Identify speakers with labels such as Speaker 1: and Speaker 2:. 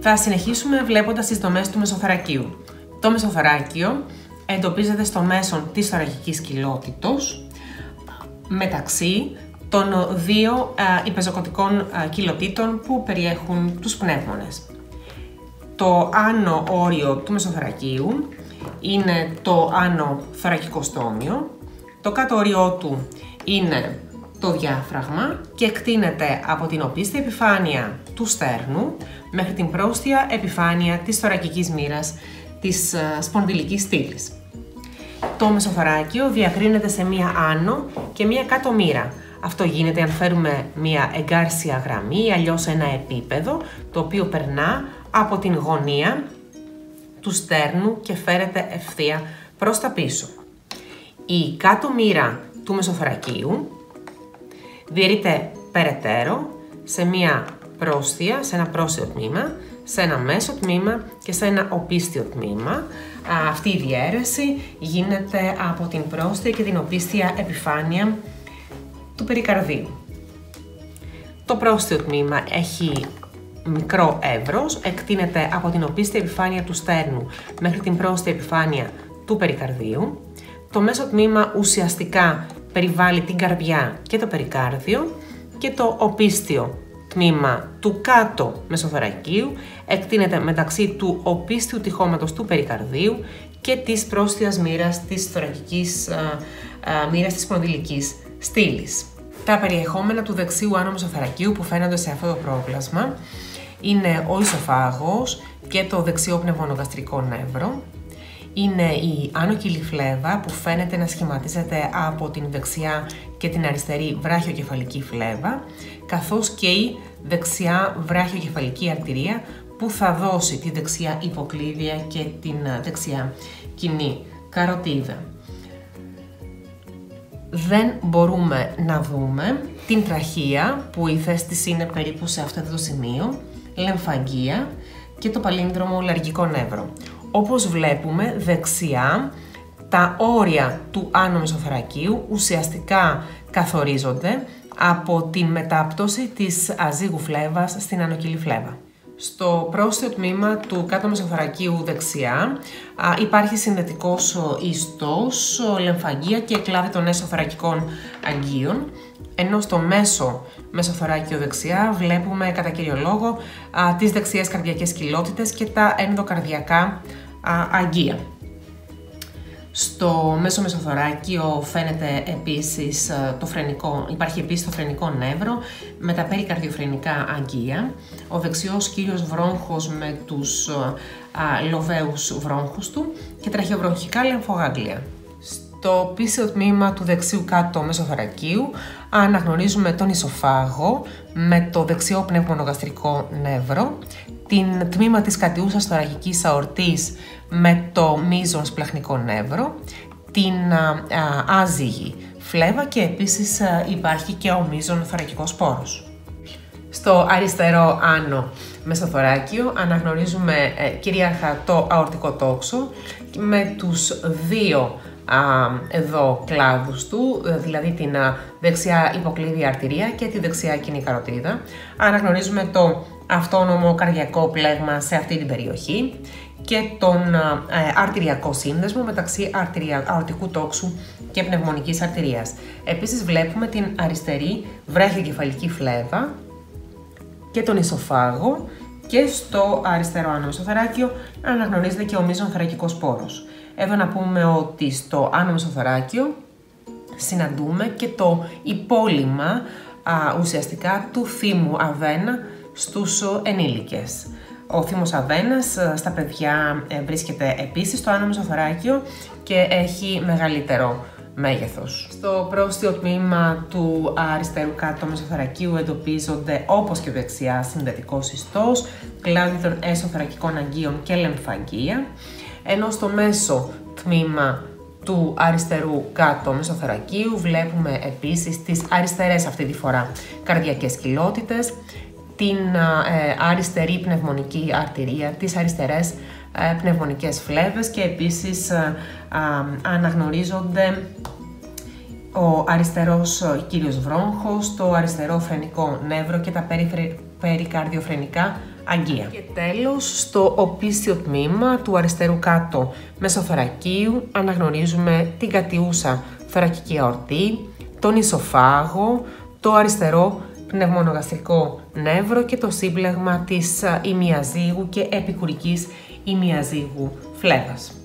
Speaker 1: Θα συνεχίσουμε βλέποντας τις δομές του μεσοθωρακίου. Το μεσοθωράκιο εντοπίζεται στο μέσον της θωρακικής κοιλότητος μεταξύ των δύο υπεζοκοτικών κοιλωτήτων που περιέχουν τους πνεύμονες. Το άνω όριο του μεσοθωρακίου είναι το άνω θωρακικό στόμιο, το κάτω όριό του είναι το διάφραγμα και εκτείνεται από την οπίστια επιφάνεια του στέρνου μέχρι την πρόστια επιφάνεια της θωρακικής μοίρας της σπονδυλικής στήλης. Το μεσοθωράκιο διακρίνεται σε μία άνω και μία κάτω μοίρα. Αυτό γίνεται αν φέρουμε μία εγκάρσια γραμμή ή αλλιώς ένα επίπεδο, το οποίο περνά από την γωνία του στέρνου και φέρεται ευθεία προς τα πίσω. Η κάτω μοίρα του μεσοθωρακίου διαιρείται περαιτέρω σε μία πρόστια, σε ένα πρόσθετο τμήμα, σε ένα μέσο τμήμα και σε ένα οπίστιο τμήμα. Αυτή η διαίρεση γίνεται από την πρόστια και την οπίστια επιφάνεια του περικαρδίου. Το πρόστιο τμήμα έχει μικρό εύρος, εκτείνεται από την οπίστια επιφάνεια του στέρνου μέχρι την πρόστια επιφάνεια του περικαρδίου. Το μέσο τμήμα ουσιαστικά περιβάλλει την καρδιά και το περικάρδιο και το οπίστιο τμήμα του κάτω μεσοθωρακίου εκτείνεται μεταξύ του οπίστιου τυχώματος του περικαρδίου και της πρόστιας μοίρας της θωρακικής μοίρας της σπονδυλικής στήλης. Τα περιεχόμενα του δεξιού άνω μεσοθωρακίου που φαίνονται σε αυτό το πρόπλασμα είναι ο ισοφάγος και το δεξιό πνευμονογαστρικό νεύρο. Είναι η άνω κοιλή φλέβα που φαίνεται να σχηματίζεται από την δεξιά και την αριστερή βράχιοκεφαλική φλέβα, καθώς και η δεξιά βράχιοκεφαλική αρτηρία που θα δώσει τη δεξιά υποκλείδια και την δεξιά κοινή καροτίδα. Δεν μπορούμε να δούμε την τραχεία που η θέση της είναι περίπου σε αυτό το σημείο, λεμφαγγεία και το παλίνδρομο λαργικό νεύρο. Όπως βλέπουμε δεξιά, τα όρια του άνω μεσοθωρακίου ουσιαστικά καθορίζονται από τη μετάπτωση της αζύγου φλέβας στην άνω κοιλή φλέβα. Στο πρόσθετο τμήμα του κάτω μεσοθωρακίου δεξιά υπάρχει συνδετικός ιστός, λεμφαγγεία και κλάδι των έσωθωρακικών αγγείων, ενώ στο μέσο μεσοθωράκιο δεξιά βλέπουμε κατά κύριο λόγο τις δεξιές καρδιακές κοιλότητες και τα ενδοκαρδιακά αγγεία. Στο μέσο μεσοθωράκιο φαίνεται επίσης υπάρχει επίσης το φρενικό νεύρο με τα περικαρδιοφρενικά αγγεία, ο δεξιός κύριος βρόγχος με τους λοβαίους βρόγχους του και τραχιοβροχικά λεμφογάγγλια. Στο πίσω τμήμα του δεξιού κάτω μεσοθωρακίου αναγνωρίζουμε τον ισοφάγο με το δεξιό πνευμονογαστρικό νεύρο, την τμήμα της κατιούσας θωρακικής αορτής με το μείζον σπλαχνικό νεύρο, την άζυγη φλέβα και επίσης υπάρχει και ο μείζον θωρακικός πόρος. Στο αριστερό άνω μεσοθωράκιο αναγνωρίζουμε κυρίαρχα το αορτικό τόξο με τους δύο εδώ κλάδους του, δηλαδή την δεξιά υποκλείδια αρτηρία και τη δεξιά κοινή καροτίδα. Αναγνωρίζουμε το αυτόνομο καρδιακό πλέγμα σε αυτή την περιοχή και τον αρτηριακό σύνδεσμο μεταξύ αορτικού τόξου και πνευμονικής αρτηρίας. Επίσης βλέπουμε την αριστερή βράχιοκεφαλική φλέβα και τον ισοφάγο και στο αριστερό άνω μεσοθωράκιο αναγνωρίζεται και ο μείζον θωρακικός πόρος. Εδώ να πούμε ότι στο άνω μεσοθωράκιο συναντούμε και το υπόλοιμα ουσιαστικά του θύμου αβένα στους ενήλικες. Ο θύμος αβένας στα παιδιά βρίσκεται επίσης στο άνω μεσοθωράκιο και έχει μεγαλύτερο μέγεθος. Στο πρόστιο τμήμα του αριστερού κάτω μεσοθωρακίου εντοπίζονται όπως και δεξιά συνδετικός ιστός, κλάδι των έσωθωρακικών αγγείων και λεμφαγγεία, ενώ στο μέσο τμήμα του αριστερού κάτω μεσοθωρακίου βλέπουμε επίσης τις αριστερές αυτή τη φορά καρδιακές κοιλότητες, την αριστερή πνευμονική αρτηρία, τις αριστερές πνευμονικές φλέβες και επίσης αναγνωρίζονται ο αριστερός κύριος βρόγχος, το αριστερό φρενικό νεύρο και τα περικαρδιοφρενικά αγγεία. Και τέλος, στο οπίσθιο τμήμα του αριστερού κάτω μεσοθωρακίου αναγνωρίζουμε την κατιούσα θωρακική αορτή, τον ισοφάγο, το αριστερό πνευμονογαστρικό νεύρο και το σύμπλεγμα της ημιαζύγου και επικουρικής ημιαζύγου φλέβας.